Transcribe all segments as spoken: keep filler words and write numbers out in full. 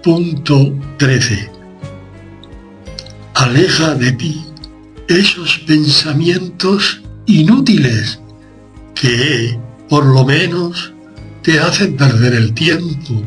Punto trece. Aleja de ti esos pensamientos inútiles que, por lo menos, te hacen perder el tiempo.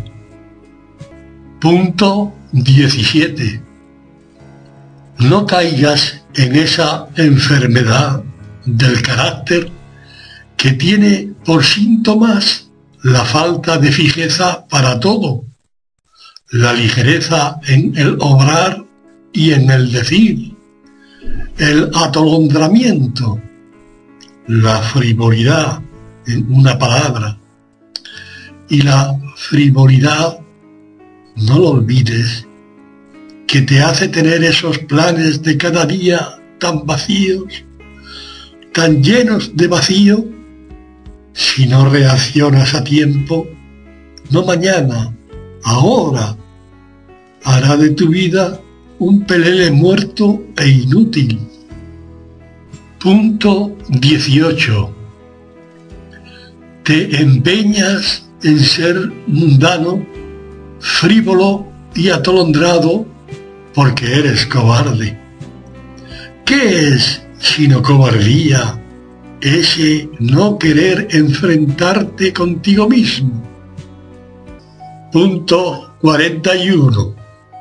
Punto diecisiete. No caigas en esa enfermedad del carácter que tiene por síntomas la falta de fijeza para todo, la ligereza en el obrar y en el decir, el atolondramiento, la frivolidad, en una palabra. Y la frivolidad, no lo olvides, que te hace tener esos planes de cada día tan vacíos, tan llenos de vacío. Si no reaccionas a tiempo, no mañana, ahora, hará de tu vida un pelele muerto e inútil. Punto dieciocho. Te empeñas en ser mundano, frívolo y atolondrado porque eres cobarde. ¿Qué es sino cobardía ese no querer enfrentarte contigo mismo? Punto cuarenta y uno.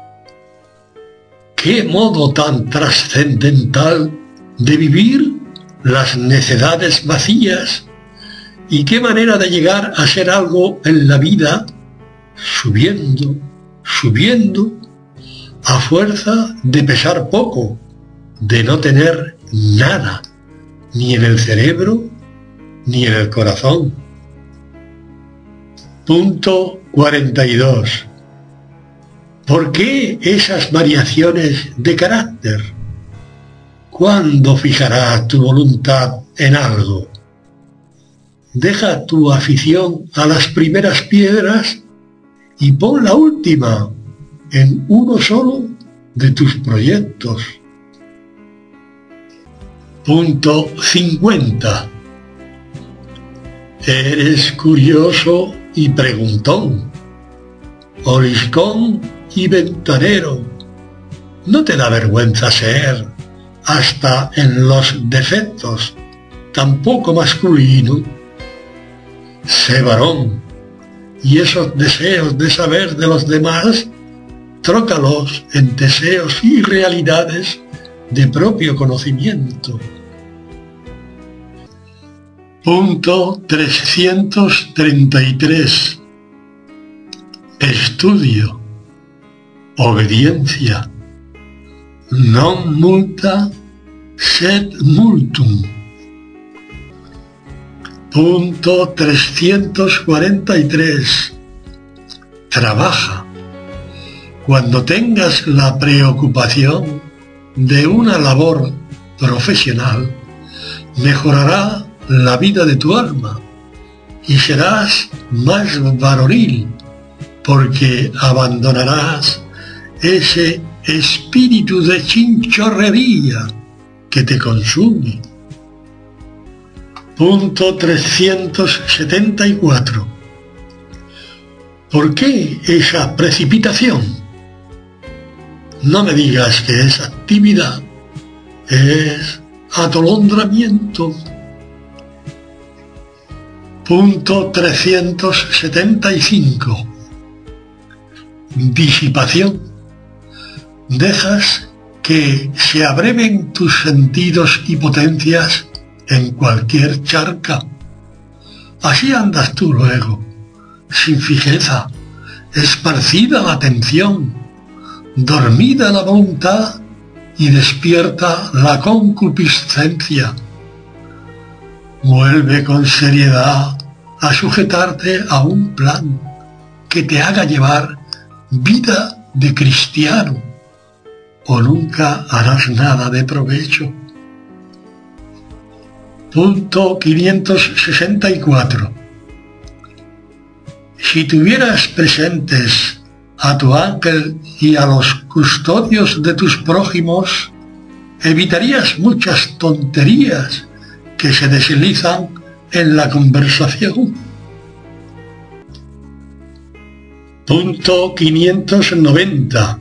¿Qué modo tan trascendental de vivir las necedades vacías y qué manera de llegar a ser algo en la vida, subiendo, subiendo, a fuerza de pesar poco, de no tener nada, ni en el cerebro, ni en el corazón? Punto cuarenta y dos. ¿Por qué esas variaciones de carácter? ¿Cuándo fijarás tu voluntad en algo? Deja tu afición a las primeras piedras y pon la última en uno solo de tus proyectos. Punto cincuenta. Eres curioso y preguntón, oliscón y ventanero. ¿No te da vergüenza ser, hasta en los defectos, tan poco masculino? Sé varón, y esos deseos de saber de los demás, trócalos en deseos y realidades de propio conocimiento. Punto trescientos treinta y tres. Estudio, obediencia, non multa sed multum. Punto trescientos cuarenta y tres. Trabaja. Cuando tengas la preocupación de una labor profesional, mejorará la vida de tu alma y serás más varonil, porque abandonarás ese espíritu de chinchorrería que te consume. Punto trescientos setenta y cuatro. ¿Por qué esa precipitación? No me digas que es actividad, es atolondramiento. Punto trescientos setenta y cinco. Disipación. Dejas que se abreven tus sentidos y potencias en cualquier charca. Así andas tú luego, sin fijeza, esparcida la atención, dormida la voluntad y despierta la concupiscencia. Vuelve con seriedad a sujetarte a un plan que te haga llevar vida de cristiano, o nunca harás nada de provecho. Punto quinientos sesenta y cuatro. Si tuvieras presentes a tu ángel y a los custodios de tus prójimos, evitarías muchas tonterías que se deslizan en la conversación. Punto quinientos noventa.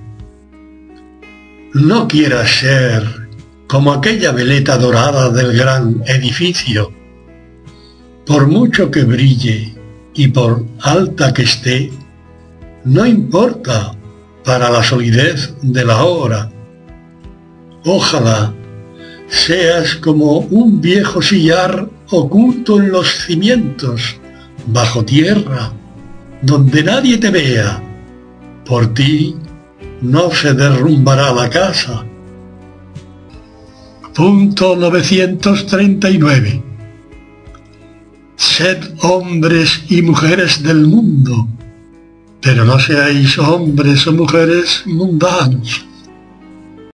No quieras ser como aquella veleta dorada del gran edificio. Por mucho que brille y por alta que esté, no importa para la solidez de la obra. Ojalá seas como un viejo sillar oculto en los cimientos, bajo tierra, donde nadie te vea. Por ti no se derrumbará la casa. Punto novecientos treinta y nueve. Sed hombres y mujeres del mundo, pero no seáis hombres o mujeres mundanos.